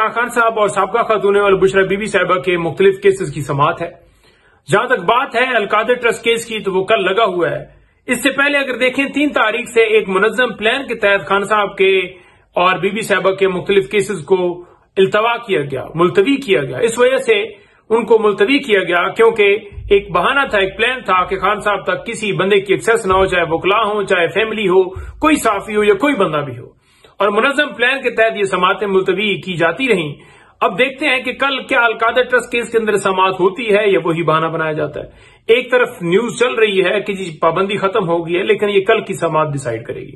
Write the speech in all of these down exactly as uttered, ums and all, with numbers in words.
इमरान खान साहब और साबका खातून वाल बुशरा बीबी साहिबा के मुख्तलिफ केसेस की समाअत है। जहां तक बात है अलकादर ट्रस्ट केस की तो वो कल लगा हुआ है। इससे पहले अगर देखें तीन तारीख से एक मुनज़्ज़म प्लान के तहत खान साहब के और बीबी साहिबा के मुख्तलिफ केसेस को इल्तवा किया गया, मुलतवी किया गया। इस वजह से उनको मुलतवी किया गया क्योंकि एक बहाना था, एक प्लान था कि खान साहब तक किसी बंदे की एक्सेस ना हो, चाहे वकला हो, चाहे फैमिली हो, कोई साफी हो या कोई बंदा भी हो। और मुनज़्ज़म प्लान के तहत ये समातें मुलतवी की जाती रहीं। अब देखते हैं कि कल क्या अलकादर ट्रस्ट केस के अंदर समात होती है या वही बहाना बनाया जाता है। एक तरफ न्यूज चल रही है कि जी पाबंदी खत्म हो गई है, लेकिन ये कल की समात डिसाइड करेगी।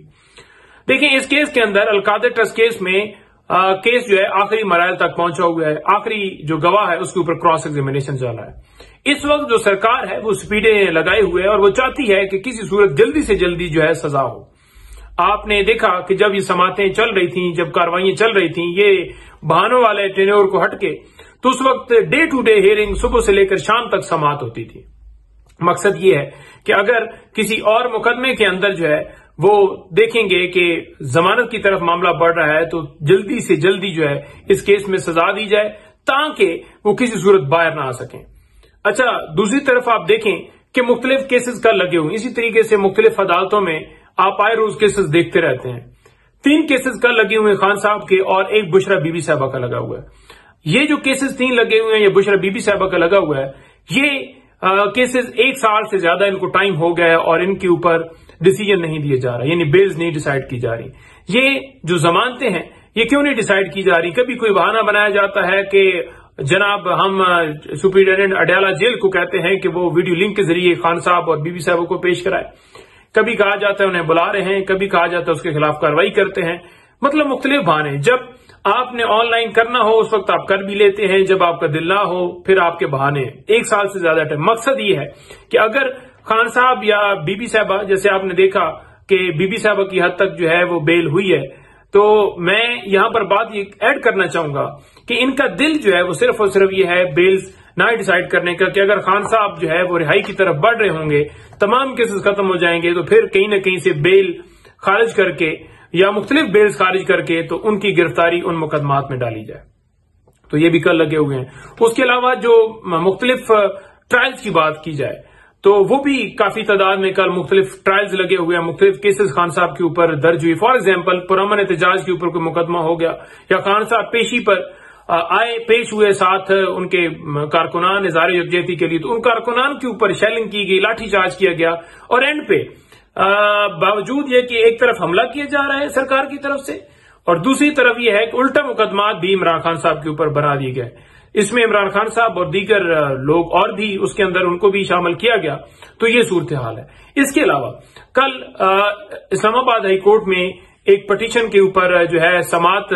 देखिए इस केस के अंदर अलकादर ट्रस्ट केस में आ, केस जो है आखिरी मराहल तक पहुंचा हुआ है। आखिरी जो गवाह है उसके ऊपर क्रॉस एग्जामिनेशन चल रहा है। इस वक्त जो सरकार है वो स्पीडें लगाए हुए है और वो चाहती है कि किसी सूरत जल्दी से जल्दी जो है सजा हो। आपने देखा कि जब ये समातें चल रही थी, जब कार्रवाइयां चल रही थी, ये बहानों वाले टेन्योर को हटके, तो उस वक्त डे टू डे हियरिंग सुबह से लेकर शाम तक समात होती थी। मकसद ये है कि अगर किसी और मुकदमे के अंदर जो है वो देखेंगे कि जमानत की तरफ मामला बढ़ रहा है तो जल्दी से जल्दी जो है इस केस में सजा दी जाए ताकि वो किसी सूरत बाहर ना आ सकें। अच्छा, दूसरी तरफ आप देखें कि मुख्तलिफ केसेस कल लगे हुए, इसी तरीके से मुख्तलिफ अदालतों में आप आए रोज केसेस देखते रहते हैं। तीन केसेस कल लगे हुए खान साहब के और एक बुशरा बीबी साहिबा का लगा हुआ है। ये जो केसेस तीन लगे हुए हैं, ये बुशरा बीबी साहिबा का लगा हुआ है, ये केसेस एक साल से ज्यादा इनको टाइम हो गया है और इनके ऊपर डिसीजन नहीं दिया जा रहा, यानी बेल्स नहीं डिसाइड की जा रही। ये जो जमानतें हैं ये क्यों नहीं डिसाइड की जा रही? कभी कोई बहाना बनाया जाता है कि जनाब हम सुपरिटेंडेंट अडयाला जेल को कहते हैं कि वो वीडियो लिंक के जरिए खान साहब और बीबी साहब को पेश कराए। कभी कहा जाता है उन्हें बुला रहे हैं, कभी कहा जाता है उसके खिलाफ कार्रवाई करते हैं। मतलब मुख्तलिफ बहाने। जब आपने ऑनलाइन करना हो उस वक्त आप कर भी लेते हैं, जब आपका दिल ना हो फिर आपके बहाने। एक साल से ज्यादा टाइम। मकसद ये है कि अगर खान साहब या बीबी साहबा, जैसे आपने देखा कि बीबी साहबा की हद तक जो है वो बेल हुई है, तो मैं यहां पर बात ये ऐड करना चाहूंगा कि इनका दिल जो है वो सिर्फ और सिर्फ ये है बेल्स ना डिसाइड करने का कि अगर खान साहब जो है वो रिहाई की तरफ बढ़ रहे होंगे, तमाम केसेस खत्म हो जाएंगे, तो फिर कहीं ना कहीं से बेल खारिज करके या मुख्तलिफ बेल्स खारिज करके तो उनकी गिरफ्तारी उन मुकदमात में डाली जाए। तो ये भी कल लगे हुए हैं। उसके अलावा जो मुख्तलिफ ट्रायल्स की बात की जाए तो वो भी काफी तादाद में कल मुख्तलिफ ट्रायल्स लगे हुए हैं, मुख्तलिफ केसेस खान साहब के ऊपर दर्ज हुई। फॉर एग्जाम्पल पुरअमन एहतजाज के ऊपर कोई मुकदमा हो गया या खान साहब पेशी पर आए, पेश हुए, साथ उनके कारकुनान इज़हार यकजहती के लिए, तो उन कारकुनान के ऊपर शेलिंग की गई, लाठीचार्ज किया गया और एंड पे बावजूद ये कि एक तरफ हमला किया जा रहा है सरकार की तरफ से और दूसरी तरफ ये है कि उल्टा मुकदमात भी इमरान खान साहब के ऊपर बना दिए गए। इसमें इमरान खान साहब और दीगर लोग और भी उसके अंदर उनको भी शामिल किया गया। तो ये सूरत हाल है। इसके अलावा कल इस्लामाबाद हाई कोर्ट में एक पटिशन के ऊपर जो है समात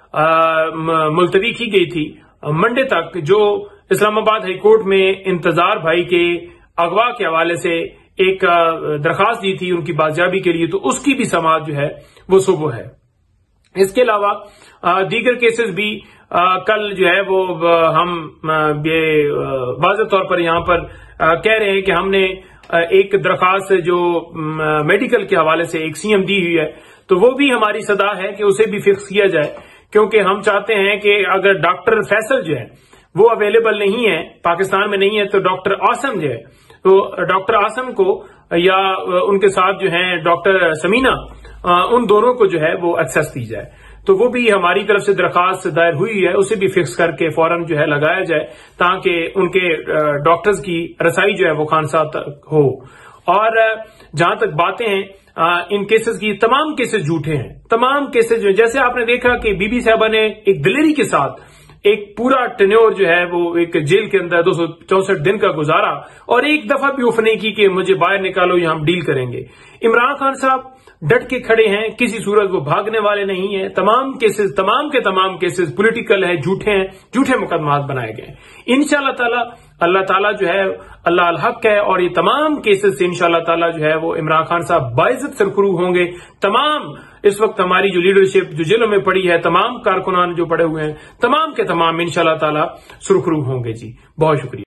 मुलतवी की गई थी मंडे तक, जो इस्लामाबाद हाई कोर्ट में इंतजार भाई के अगवा के हवाले से एक दरखास्त दी थी उनकी बाजियाबी के लिए, तो उसकी भी समात जो है वो सुबह है। इसके अलावा दीगर केसेस भी आ, कल जो है वो हम ये वाज़ेह तौर पर यहां पर आ, कह रहे हैं कि हमने एक दरखास्त जो मेडिकल के हवाले से एक सीएम दी हुई है, तो वो भी हमारी सदा है कि उसे भी फिक्स किया जाए, क्योंकि हम चाहते हैं कि अगर डॉक्टर फैसल जो है वो अवेलेबल नहीं है, पाकिस्तान में नहीं है, तो डॉक्टर आसम जो है, तो डॉक्टर आसम को या उनके साथ जो है डॉक्टर समीना, उन दोनों को जो है वो एक्सेस दी जाए। तो वो भी हमारी तरफ से दरखास्त दायर हुई है, उसे भी फिक्स करके फौरन जो है लगाया जाए ताकि उनके डॉक्टर्स की रसाई जो है वो खान साहब तक हो। और जहां तक बातें हैं इन केसेस की, तमाम केसेस झूठे हैं, तमाम केसेस जो, जैसे आपने देखा कि बीबी साहबा ने एक दिलेरी के साथ एक पूरा टेन्योर जो है वो एक जेल के अंदर दो सौ चौसठ दिन का गुजारा और एक दफा भी उफ नहीं की कि मुझे बाहर निकालो या हम डील करेंगे। इमरान खान साहब डट के खड़े हैं, किसी सूरत वो भागने वाले नहीं है। तमाम केसेस, तमाम के तमाम केसेस पॉलिटिकल है, झूठे हैं, झूठे मुकदमात बनाए गए। इंशाअल्लाह ताला अल्लाह ताला जो है अल्लाह अल हक है और ये तमाम केसेस से इंशाअल्लाह ताला जो है वो इमरान खान साहब बाइज्जत सरखरू होंगे। तमाम इस वक्त हमारी जो लीडरशिप जो जेलों में पड़ी है, तमाम कारकुनान जो पड़े हुए हैं, तमाम के तमाम इंशाअल्लाह ताला सुरखरू होंगे। जी बहुत शुक्रिया।